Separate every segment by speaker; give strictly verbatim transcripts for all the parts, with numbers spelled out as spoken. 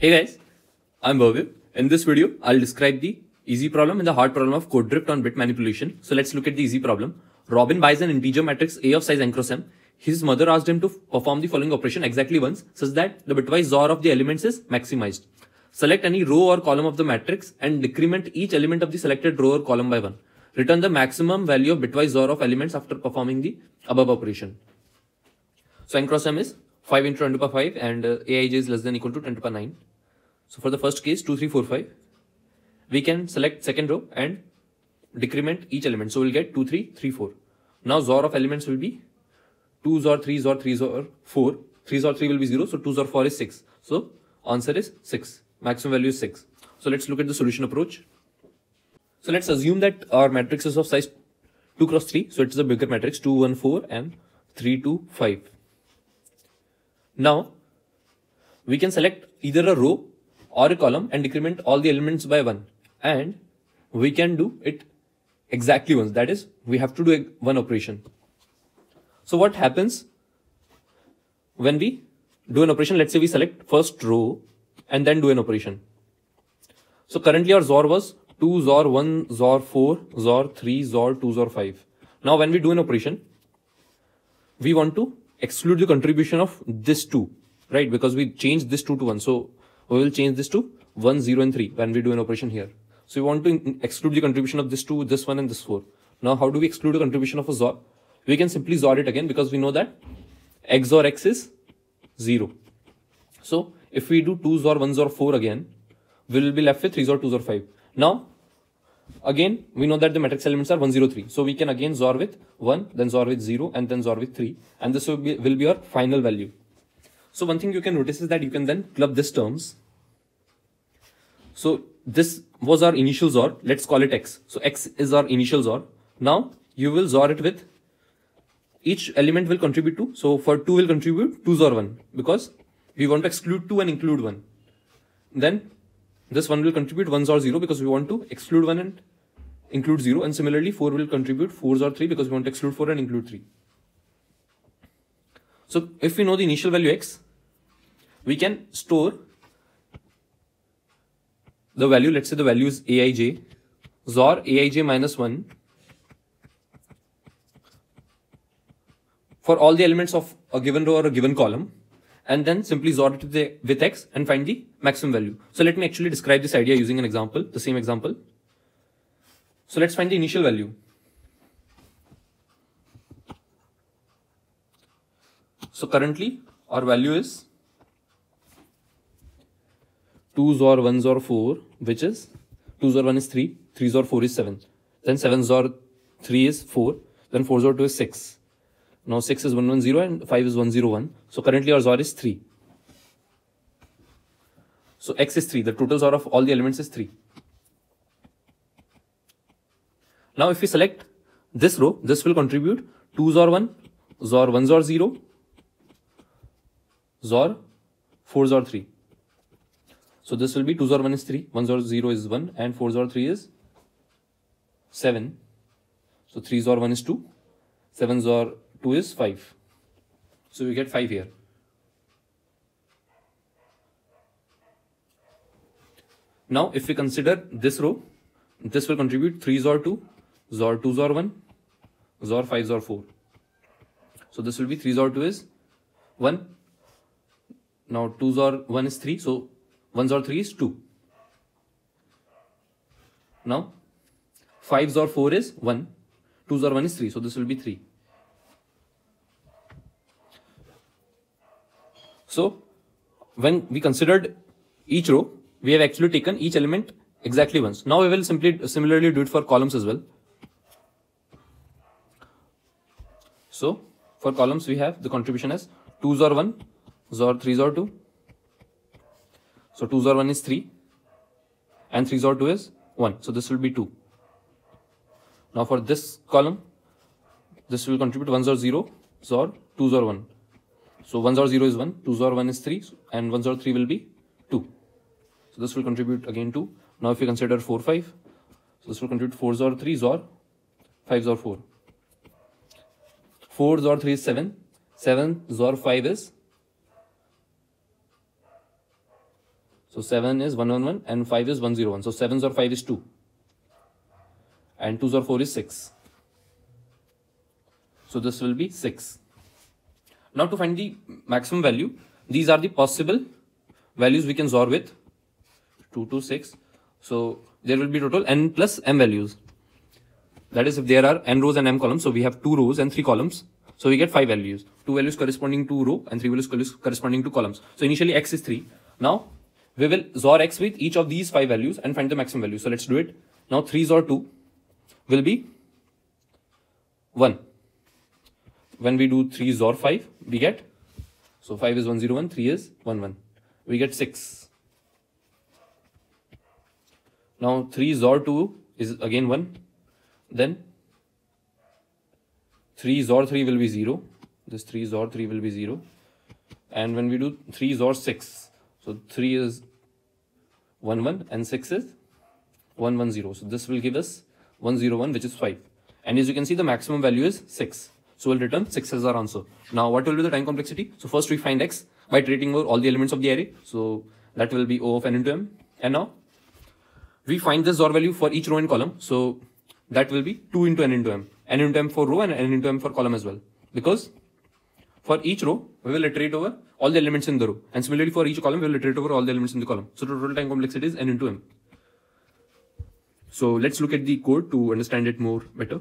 Speaker 1: Hey guys, I'm Bhavya. In this video, I'll describe the easy problem and the hard problem of code drift on bit manipulation. So let's look at the easy problem. Robin buys an integer matrix A of size n cross m. His mother asked him to perform the following operation exactly once such that the bitwise Z O R of the elements is maximized. Select any row or column of the matrix and decrement each element of the selected row or column by one. Return the maximum value of bitwise Z O R of elements after performing the above operation. So n cross m is five into ten to the power five and uh, Aij is less than or equal to ten to the power nine. So for the first case, two, three, four, five, we can select second row and decrement each element. So we'll get two, three, three, four. Now Z O R of elements will be two Z O R, three Z O R, three Z O R, four. three Z O R three will be zero. So two Z O R four is six. So answer is six. Maximum value is six. So let's look at the solution approach. So let's assume that our matrix is of size two cross three. So it's a bigger matrix, two, one, four and three, two, five. Now we can select either a row or a column and decrement all the elements by one, and we can do it exactly once. That is, we have to do one operation. So what happens when we do an operation? Let's say we select first row and then do an operation. So currently our Z O R was two Z O R, one Z O R, four Z O R, three Z O R, two Z O R, five. Now when we do an operation, we want to exclude the contribution of this two, right? Because we changed this two to one. So we will change this to one, zero and three when we do an operation here. So we want to exclude the contribution of this two, this one and this four. Now how do we exclude the contribution of a Z O R? We can simply Z O R it again because we know that X O R X is zero. So if we do two Z O R, one Z O R, four again, we will be left with three Z O R, two Z O R, five. Now again, we know that the matrix elements are one, zero, three. So we can again Z O R with one, then Z O R with zero and then Z O R with three. And this will be, will be our final value. So one thing you can notice is that you can then club these terms. So this was our initial Z O R. Let's call it X. So X is our initial Z O R. Now you will Z O R it with each element will contribute to. So for two will contribute two Z O R one because we want to exclude two and include one. Then this one will contribute one Z O R zero because we want to exclude one and include zero. And similarly four will contribute four Z O R three because we want to exclude four and include three. So if we know the initial value X, we can store the value. Let's say the value is Aij, Z O R Aij minus one for all the elements of a given row or a given column, and then simply Z O R it with, the, with X and find the maximum value. So let me actually describe this idea using an example, the same example. So let's find the initial value. So currently our value is two Z O R, one Z O R, four, which is two Z O R one is three, three Z O R four is seven, then seven Z O R three is four, then four Z O R two is six. Now six is one hundred ten and five is one hundred one. So currently our Z O R is three. So X is three. The total Z O R of all the elements is three. Now if we select this row, this will contribute two Z O R one, Z O R one, Z O R zero, Z O R four Z O R three. So this will be two Z O R one is three, one Z O R zero is one and four Z O R three is seven. So three Z O R one is two, seven Z O R two is five. So we get five here. Now if we consider this row, this will contribute three Z O R two, Z O R two Z O R one, Z O R five Z O R four. So this will be three Z O R two is one. Now two Z O R one is three. So one Z O R three is two. Now five Z O R four is one. two Z O R one is three. So this will be three. So when we considered each row, we have actually taken each element exactly once. Now we will simply similarly do it for columns as well. So for columns we have the contribution as two Z O R one, Z O R three Z O R two. So two Z O R one is three and three Z O R two is one. So this will be two. Now for this column, this will contribute one Z O R zero, Z O R two Z O R one. So one Z O R zero is one, two Z O R one is three and one Z O R three will be two. So this will contribute again two. Now if we consider four, five, so this will contribute four Z O R three, Z O R five Z O R four. four Z O R three is seven, seven Z O R five is So seven is one one one and five is one zero one. So sevens or five is two. And twos or four is six. So this will be six. Now to find the maximum value, these are the possible values we can XOR with. two to six. So there will be total n plus m values. That is, if there are n rows and m columns, so we have two rows and three columns. So we get five values. Two values corresponding to row and three values corresponding to columns. So initially x is three. Now we will XOR x with each of these five values and find the maximum value. So let's do it. Now three XOR two will be one. When we do three XOR five, we get, so five is one zero one, three is one one. We get six. Now three XOR two is again one. Then three XOR three will be zero. This three XOR three will be zero. And when we do three XOR six, so three is one one and six is one one zero. So this will give us one zero one, which is five. And as you can see, the maximum value is six. So we'll return six as our answer. Now what will be the time complexity? So first we find x by iterating over all the elements of the array. So that will be O of n into m. And now we find the XOR value for each row and column. So that will be two into n into m. N into m for row and n into m for column as well. Because for each row, we will iterate over all the elements in the row. And similarly for each column, we will iterate over all the elements in the column. So total time complexity is n into m. So let's look at the code to understand it more better.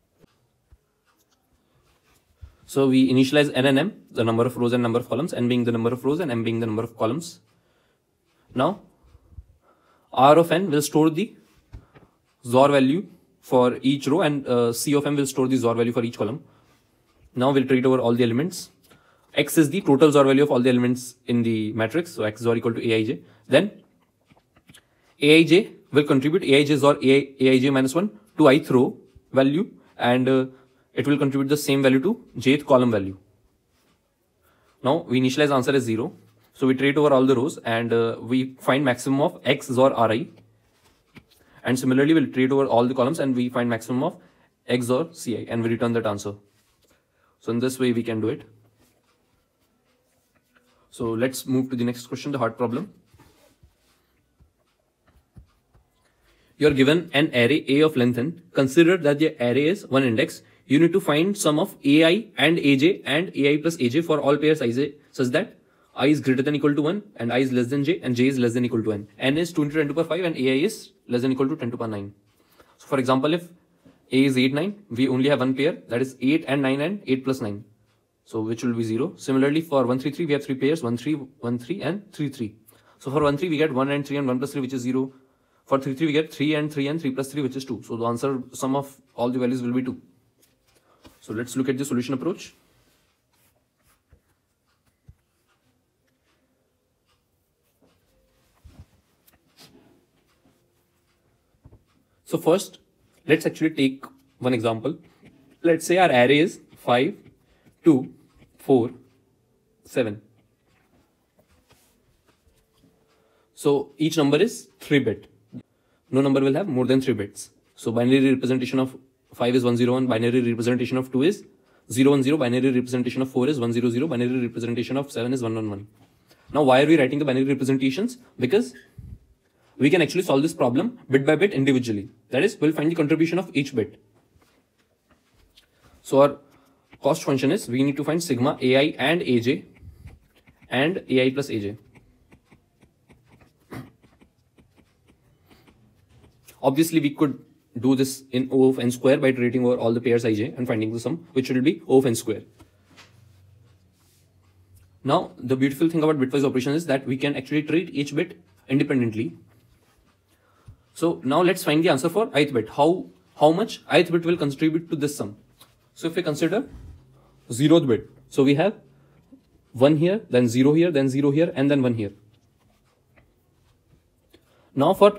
Speaker 1: So we initialize n and m, the number of rows and number of columns, n being the number of rows and m being the number of columns. Now, R of n will store the XOR value for each row and uh, C of m will store the XOR value for each column. Now we'll iterate over all the elements. X is the total XOR value of all the elements in the matrix. So x XOR equal to Aij. Then Aij will contribute Aij XOR Aij minus one to ith row value, and uh, it will contribute the same value to jth column value. Now we initialize answer as zero. So we iterate over all the rows and uh, we find maximum of x XOR Ri. And similarly we'll iterate over all the columns and we find maximum of x XOR Ci and we return that answer. So in this way we can do it. So let's move to the next question, the hard problem. You are given an array A of length n. Consider that the array is one index. You need to find sum of Ai and Aj and Ai plus Aj for all pairs Ij such that I is greater than equal to one and I is less than j and j is less than equal to n. N is two into ten to the power five and Ai is less than equal to ten to the power nine. So for example, if A is eight, nine, we only have one pair, that is eight and nine and eight plus nine. So which will be zero. Similarly for one, three, three, we have three pairs, one, three, one, three and three, three. So for one, three, we get one and three and one plus three, which is zero. For three, three, we get three and three and three plus three, which is two. So the answer, sum of all the values will be two. So let's look at the solution approach. So first, let's actually take one example. Let's say our array is five, two, four, seven. So each number is three bit. No number will have more than three bits. So binary representation of five is one zero one, binary representation of two is zero one zero, binary representation of four is one zero zero, binary representation of seven is one one one. Now why are we writing the binary representations? Because we can actually solve this problem bit by bit individually. That is, we'll find the contribution of each bit. So our cost function is, we need to find sigma Ai and Aj and Ai plus Aj. Obviously, we could do this in O of n square by iterating over all the pairs Ij and finding the sum, which will be O of n square. Now, the beautiful thing about bitwise operation is that we can actually iterate each bit independently. So now let's find the answer for ith bit. How, how much ith bit will contribute to this sum? So if we consider zeroth bit, so we have one here, then zero here, then zero here, and then one here. Now for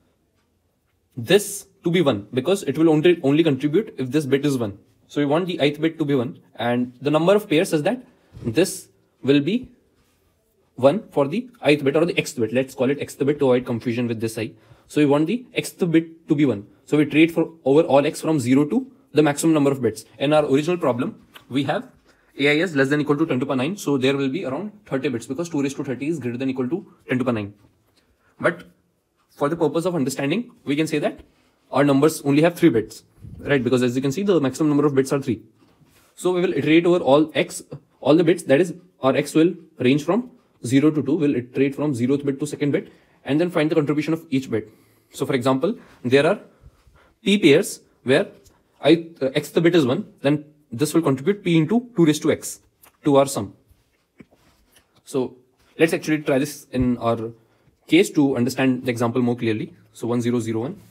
Speaker 1: this to be one, because it will only, only contribute if this bit is one. So we want the ith bit to be one, and the number of pairs is that this will be one for the ith bit or the xth bit. Let's call it xth bit to avoid confusion with this I. So we want the xth bit to be one. So we iterate for over all x from zero to the maximum number of bits. In our original problem, we have Ai is less than equal to ten to the power nine. So there will be around thirty bits because two raised to thirty is greater than equal to ten to the power nine. But for the purpose of understanding, we can say that our numbers only have three bits, right? Because as you can see, the maximum number of bits are three. So we will iterate over all x, all the bits, that is our x will range from zero to two, will iterate from zeroth bit to second bit, and then find the contribution of each bit. So for example, there are p pairs where I, uh, x the bit is one, then this will contribute p into two raised to x to our sum. So let's actually try this in our case to understand the example more clearly. So one zero zero one.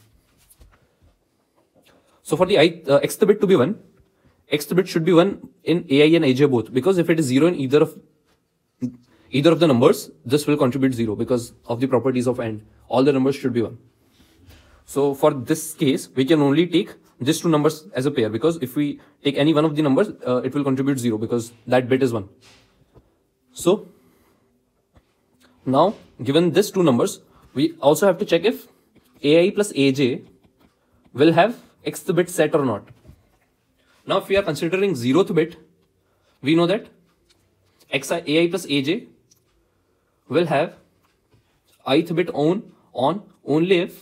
Speaker 1: So for the I, uh, x the bit to be one, x the bit should be one in A I and A J both, because if it is zero in either of either of the numbers, this will contribute zero because of the properties of AND. All the numbers should be one. So for this case, we can only take these two numbers as a pair, because if we take any one of the numbers, uh, it will contribute zero because that bit is one. So now, given these two numbers, we also have to check if A I plus A J will have x the bit set or not. Now, if we are considering zeroth bit, we know that xi A I plus A J will have ith bit on on only if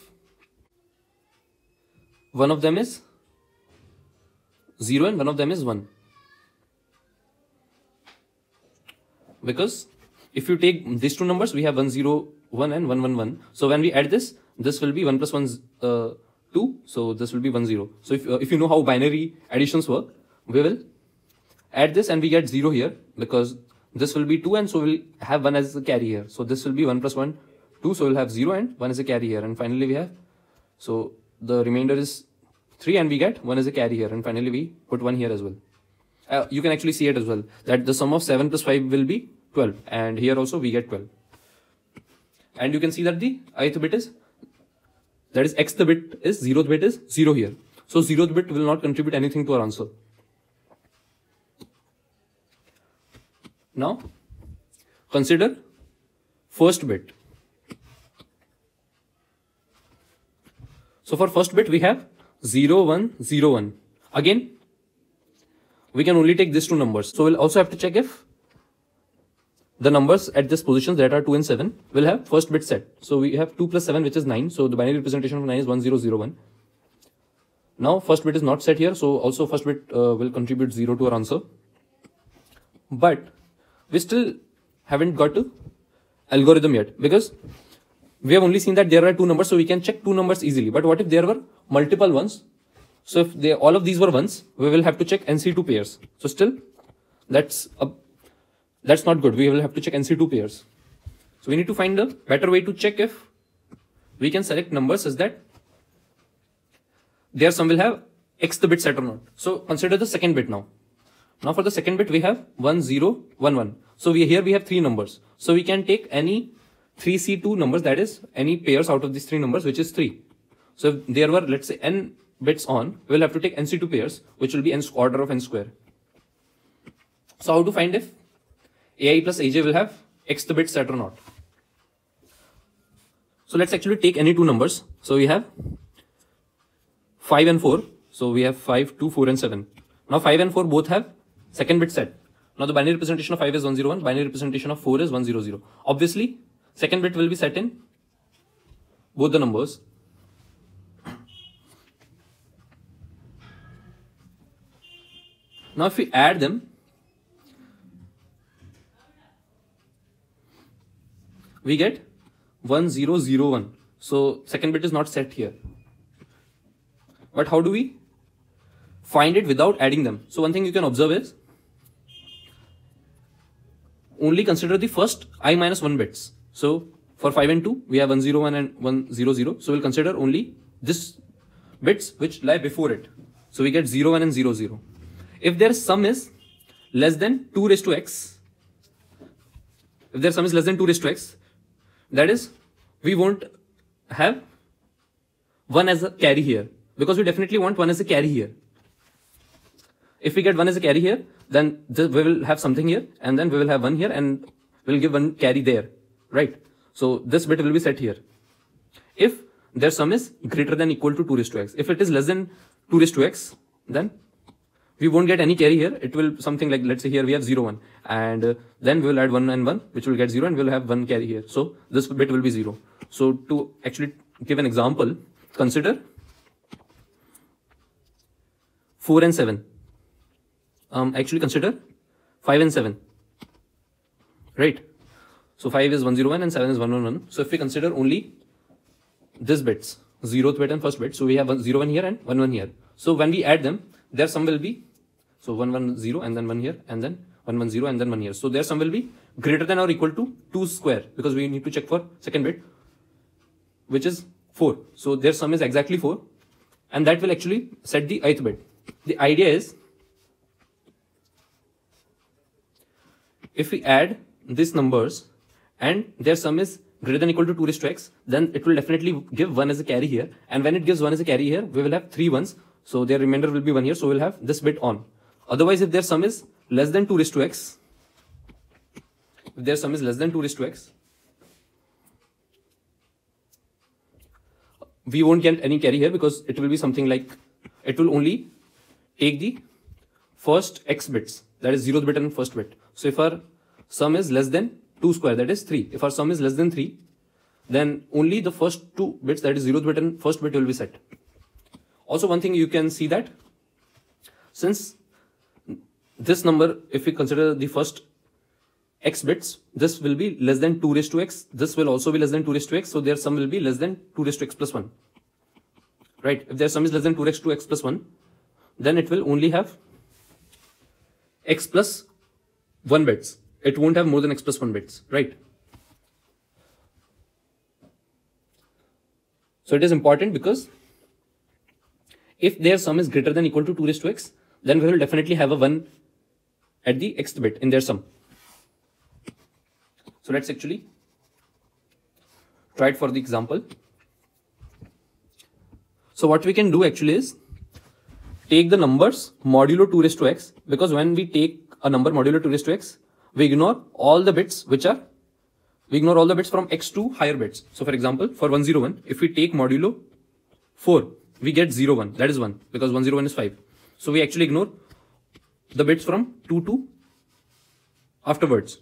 Speaker 1: one of them is zero and one of them is one. Because if you take these two numbers, we have one zero one and one one one. So when we add this, this will be one plus one uh, two. So this will be one zero. So if uh, if you know how binary additions work, we will add this and we get zero here, because this will be two and so we'll have one as a carry here. So this will be one plus one, two. So we'll have zero and one as a carry here. And finally we have, so the remainder is three and we get one as a carry here. And finally we put one here as well. Uh, you can actually see it as well, that the sum of seven plus five will be twelve. And here also we get twelve. And you can see that the ith bit is, that is x the bit is, zeroth bit is zero here. So zeroth bit will not contribute anything to our answer. Now, consider first bit. So for first bit, we have zero, one, zero, one. Again, we can only take these two numbers. So we'll also have to check if the numbers at this position that are two and seven will have first bit set. So we have two plus seven, which is nine. So the binary representation of nine is one zero zero one. Now first bit is not set here. So also first bit uh, will contribute zero to our answer. But we still haven't got to algorithm yet, because we have only seen that there are two numbers, so we can check two numbers easily. But what if there were multiple ones? So if they, all of these were ones, we will have to check N C two pairs. So still, that's a, that's not good. We will have to check N C two pairs. So we need to find a better way to check if we can select numbers such that their sum will have x the bit set or not. So consider the second bit now. Now for the second bit, we have one, zero, one, one. So we here we have three numbers. So we can take any three C two numbers, that is any pairs out of these three numbers, which is three. So if there were, let's say, n bits on, we'll have to take N C two pairs, which will be n order of n square. So how to find if A I plus A J will have x the bit set or not? So let's actually take any two numbers. So we have five and four. So we have five, two, four and seven. Now five and four both have second bit set. Now the binary representation of five is one zero one, binary representation of four is one zero zero. Obviously, second bit will be set in both the numbers. Now if we add them, we get one zero zero one. So second bit is not set here. But how do we find it without adding them? So one thing you can observe is, only consider the first I minus one bits. So for five and two, we have one zero one and one zero zero. So we'll consider only this bits which lie before it. So we get zero one and zero zero. If their sum is less than two raised to x, if their sum is less than two raised to x, that is, we won't have one as a carry here, because we definitely want one as a carry here. If we get one as a carry here, then this, we will have something here, and then we will have one here, and we'll give one carry there, right? So this bit will be set here. If their sum is greater than or equal to two raised to x, if it is less than two raised to x, then we won't get any carry here. It will something like, let's say here we have zero one, and uh, then we will add one and one, which will get zero, and we'll have one carry here. So this bit will be zero. So to actually give an example, consider four and seven. Um, actually consider five and seven, right? So five is one zero one and seven is one one one. So if we consider only this bits, zeroth bit and first bit, so we have one zero one here and one one here. So when we add them, their sum will be, so one one zero and then one here and then one one zero and then one here. So their sum will be greater than or equal to two square, because we need to check for second bit, which is four. So their sum is exactly four, and that will actually set the ith bit. The idea is, if we add these numbers and their sum is greater than or equal to two raised to x, then it will definitely give one as a carry here. And when it gives one as a carry here, we will have three ones. So their remainder will be one here. So we'll have this bit on. Otherwise, if their sum is less than two raised to x, if their sum is less than two raised to x, we won't get any carry here, because it will be something like, it will only take the first x bits, that is zeroth bit and first bit. So if our sum is less than two square, that is three. If our sum is less than three, then only the first two bits, that is zeroth bit and first bit, will be set. Also, one thing you can see that since this number, if we consider the first x bits, this will be less than two raised to x. This will also be less than two raised to x. So their sum will be less than two raised to x plus one. Right? If their sum is less than two raised to x plus one, then it will only have x plus one bits. It won't have more than x plus one bits, right? So it is important, because if their sum is greater than or equal to two raised to x, then we will definitely have a one at the xth bit in their sum. So let's actually try it for the example. So what we can do actually is take the numbers modulo two raised to x, because when we take a number modulo two raised to x, we ignore all the bits which are, we ignore all the bits from x to higher bits. So for example, for one zero one, if we take modulo four, we get zero one, that is one, because one zero one is five. So we actually ignore the bits from two to afterwards.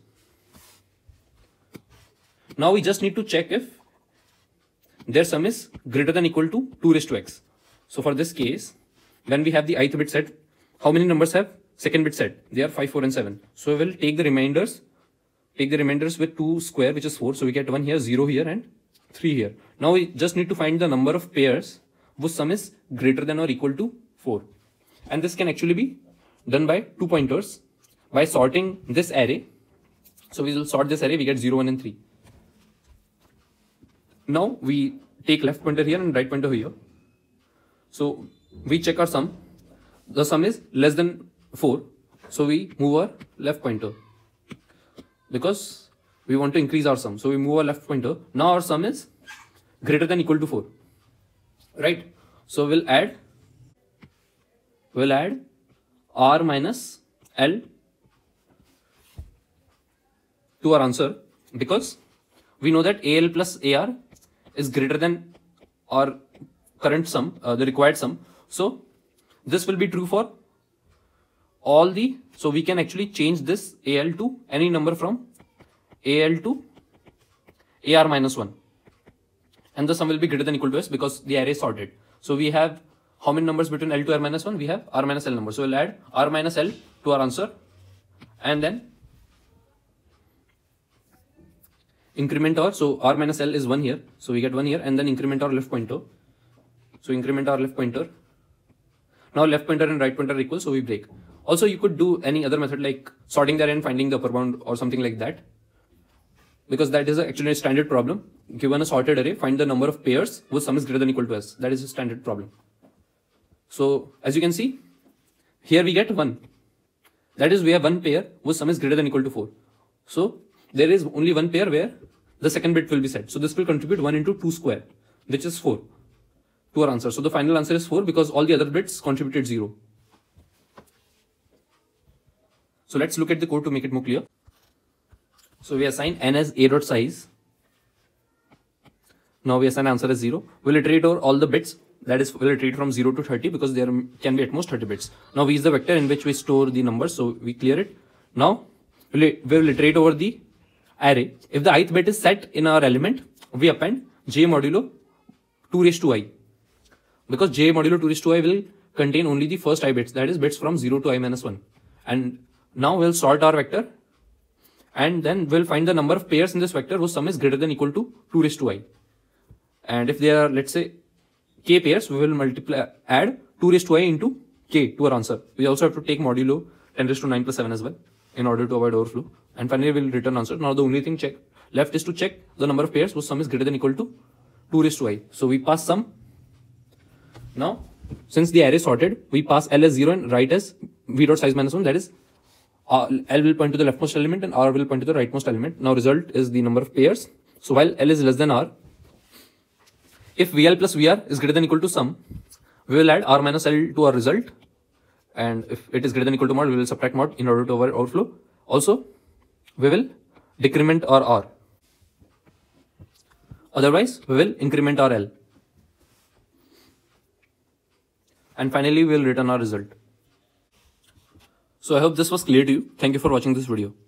Speaker 1: Now we just need to check if their sum is greater than or equal to two raised to x. So for this case, when we have the ith bit set, how many numbers have second bit set? They are five, four and seven. So we will take the remainders, take the remainders with two square, which is four. So we get one here, zero here and three here. Now we just need to find the number of pairs whose sum is greater than or equal to four. And this can actually be done by two pointers, by sorting this array. So we will sort this array, we get zero, one and three. Now we take left pointer here and right pointer here. So we check our sum. The sum is less than four. So we move our left pointer, because we want to increase our sum. So we move our left pointer. Now our sum is greater than or equal to four. Right? So we'll add, we'll add R minus L to our answer, because we know that A L plus A R is greater than our current sum, uh, the required sum. So this will be true for all the, so we can actually change this A L to any number from A L to A R minus one. And the sum will be greater than or equal to S, because the array is sorted. So we have how many numbers between L to R minus one? We have R minus L numbers. So we'll add R minus L to our answer, and then increment our, so R minus L is one here. So we get one here, and then increment our left pointer. So increment our left pointer. Now left pointer and right pointer are equal, so we break. Also, you could do any other method like sorting the array and finding the upper bound or something like that, because that is actually a standard problem. Given a sorted array, find the number of pairs whose sum is greater than or equal to S. That is a standard problem. So as you can see, here we get one. That is, we have one pair whose sum is greater than or equal to four. So there is only one pair where the second bit will be set. So this will contribute one into two square, which is four, to our answer. So the final answer is four, because all the other bits contributed zero. So let's look at the code to make it more clear. So we assign n as a dot size. Now we assign answer as zero. We'll iterate over all the bits. That is, we'll iterate from zero to thirty, because there can be at most thirty bits. Now we use the vector in which we store the numbers. So we clear it. Now we will iterate over the array. If the ith bit is set in our element, we append j modulo two raised to I, because j modulo two raised to I will contain only the first I bits, that is bits from zero to I minus one. And now we'll sort our vector, and then we'll find the number of pairs in this vector whose sum is greater than or equal to two raised to I. And if there are, let's say, k pairs, we will multiply, add two raised to I into k to our answer. We also have to take modulo ten raised to nine plus seven as well in order to avoid overflow. And finally, we'll return answer. Now the only thing check left is to check the number of pairs whose sum is greater than or equal to two raised to I. So we pass sum. Now, since the array is sorted, we pass L as zero and write as v dot size minus one. That is, uh, L will point to the leftmost element and R will point to the rightmost element. Now result is the number of pairs. So while L is less than R, if V L plus V R is greater than or equal to sum, we will add R minus L to our result. And if it is greater than or equal to mod, we will subtract mod in order to avoid overflow. Also, we will decrement our R. Otherwise, we will increment our L. And finally, we will return our result. So I hope this was clear to you. Thank you for watching this video.